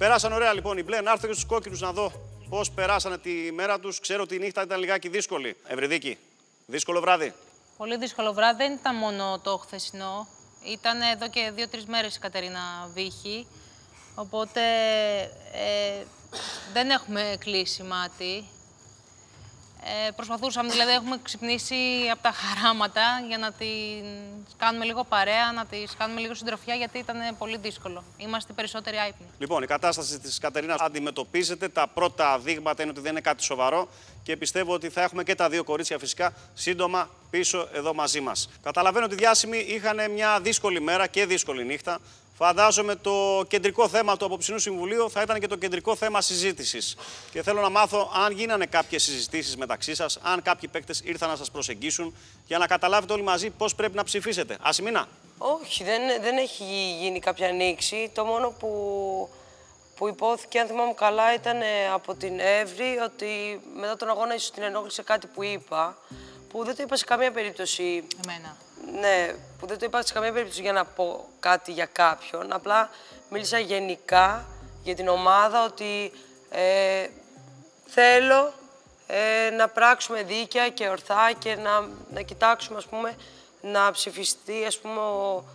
Περάσαν ωραία λοιπόν οι μπλε. Να έρθω και στους κόκκινους να δω πώς περάσανε τη μέρα τους. Ξέρω ότι η νύχτα ήταν λιγάκι δύσκολη. Ευρυδίκη, δύσκολο βράδυ. Πολύ δύσκολο βράδυ. Δεν ήταν μόνο το χθεσινό. Ήταν εδώ και 2-3 μέρες η Κατερίνα Βύχη. Οπότε δεν έχουμε κλείσει μάτι. Προσπαθούσαμε, δηλαδή έχουμε ξυπνήσει από τα χαράματα για να την κάνουμε λίγο παρέα, να της κάνουμε λίγο συντροφιά, γιατί ήταν πολύ δύσκολο. Είμαστε περισσότεροι άϊπνοι. Λοιπόν, η κατάσταση της Κατερίνας αντιμετωπίζεται. Τα πρώτα δείγματα είναι ότι δεν είναι κάτι σοβαρό και πιστεύω ότι θα έχουμε και τα δύο κορίτσια φυσικά σύντομα πίσω εδώ μαζί μας. Καταλαβαίνω ότι οι διάσημοι είχαν μια δύσκολη μέρα και δύσκολη νύχτα. Φαντάζομαι το κεντρικό θέμα του απόψινού συμβουλίου θα ήταν και το κεντρικό θέμα συζήτησης. Και θέλω να μάθω αν γίνανε κάποιες συζητήσεις μεταξύ σας, αν κάποιοι παίκτες ήρθαν να σας προσεγγίσουν, για να καταλάβετε όλοι μαζί πώς πρέπει να ψηφίσετε. Ασημίνα. Όχι, δεν έχει γίνει κάποια ανοίξη. Το μόνο που υπόθηκε, αν θυμάμαι καλά, ήταν από την Εύρη ότι μετά τον αγώνα ίσως την ενόχλησε κάτι που είπα, που δεν το είπα σε καμία περίπτωση. Εμένα. Ναι, που δεν το είπα σε καμία περίπτωση για να πω κάτι για κάποιον. Απλά μίλησα γενικά για την ομάδα ότι θέλω να πράξουμε δίκαια και ορθά και να κοιτάξουμε, ας πούμε, να ψηφιστεί, ας πούμε,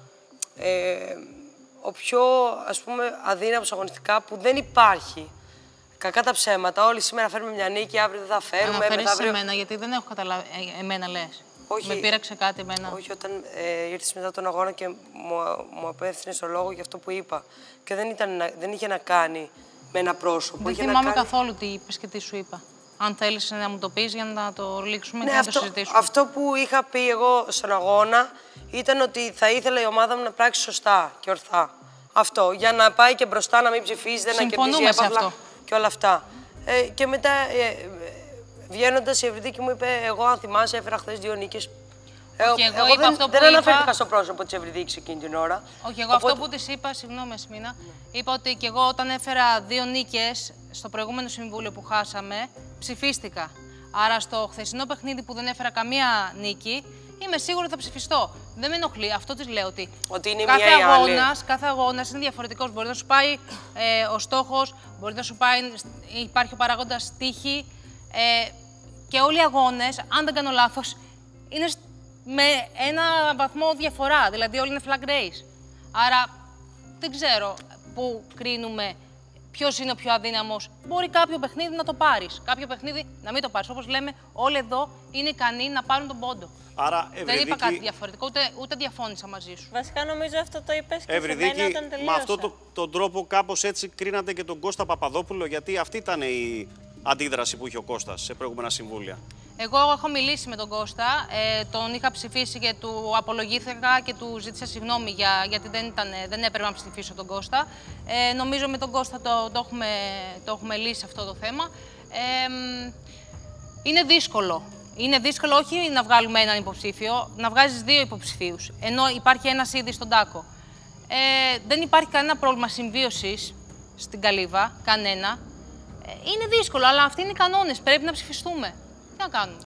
ο πιο, ας πούμε, αδύναμος αγωνιστικά που δεν υπάρχει. Κακά τα ψέματα. Όλοι σήμερα φέρουμε μια νίκη, αύριο δεν θα φέρουμε. Αναφέρεις σε μένα, γιατί δεν έχω καταλάβει. Εμένα λες. Όχι, με πείραξε κάτι εμένα. Όχι, όταν ήρθες μετά τον αγώνα και μου απέφθινες το λόγο για αυτό που είπα. Και δεν είχε να κάνει με ένα πρόσωπο. Δεν θυμάμαι καθόλου τι είπες και τι σου είπα. Αν θέλεις να μου το πεις για να το λήξουμε και να το συζητήσουμε. Αυτό που είχα πει εγώ στον αγώνα ήταν ότι θα ήθελα η ομάδα μου να πράξει σωστά και ορθά. Αυτό, για να πάει και μπροστά, να μην ψηφίζεται, να κερδίζει έπαυλα και όλα αυτά. Και μετά, βγαίνοντας, η Ευρυδίκη μου είπε, εγώ αν θυμάσαι έφερα χθες 2 νίκες. Εγώ δεν αναφέρθηκα στο πρόσωπο της Ευρυδίκης εκείνη την ώρα. Όχι, εγώ αυτό που της είπα, συγγνώμη Ασημίνα, είπα ότι και εγώ όταν έφερα 2 νίκες στο προηγούμενο συμβούλιο που χάσαμε, ψηφίστηκα. Άρα στο χθεσινό παιχνίδι που δεν έφερα καμία νίκη, είμαι σίγουρη ότι θα ψηφιστώ. Δεν με ενοχλεί. Αυτό της λέω ότι είναι κάθε αγώνας είναι διαφορετικός. Μπορεί να σου πάει ο στόχος, μπορεί να σου πάει, υπάρχει ο παράγοντας τύχη. Και όλοι οι αγώνες, αν δεν κάνω λάθος, είναι με ένα βαθμό διαφορά. Δηλαδή όλοι είναι flag race. Άρα δεν ξέρω πού κρίνουμε ποιος είναι ο πιο αδύναμος. Μπορεί κάποιο παιχνίδι να το πάρεις, κάποιο παιχνίδι να μην το πάρεις. Όπως λέμε, όλοι εδώ είναι ικανοί να πάρουν τον πόντο. Άρα, δεν είπα κάτι διαφορετικό, ούτε διαφώνησα μαζί σου. Βασικά νομίζω αυτό το είπες και σε μένα όταν τελείωσα. Με αυτόν τον τρόπο κάπως έτσι κρίνατε και τον Κώστα Παπαδόπουλο, γιατί αυτή ήταν η αντίδραση που είχε ο Κώστας σε προηγούμενα συμβούλια. Εγώ έχω μιλήσει με τον Κώστα, τον είχα ψηφίσει και του απολογήθηκα και του ζήτησα συγγνώμη γιατί δεν έπρεπε να ψηφίσω τον Κώστα. Νομίζω με τον Κώστα το έχουμε λύσει αυτό το θέμα. Είναι δύσκολο. Είναι δύσκολο όχι να βγάλουμε έναν υποψήφιο, να βγάζεις 2 υποψηφίους, ενώ υπάρχει ένας ήδη στον τάκο. Δεν υπάρχει κανένα πρόβλημα συμβίωσης στην Καλύβα, κανένα. Είναι δύσκολο, αλλά αυτοί είναι οι κανόνες, πρέπει να ψηφιστούμε. Τι να κάνουμε.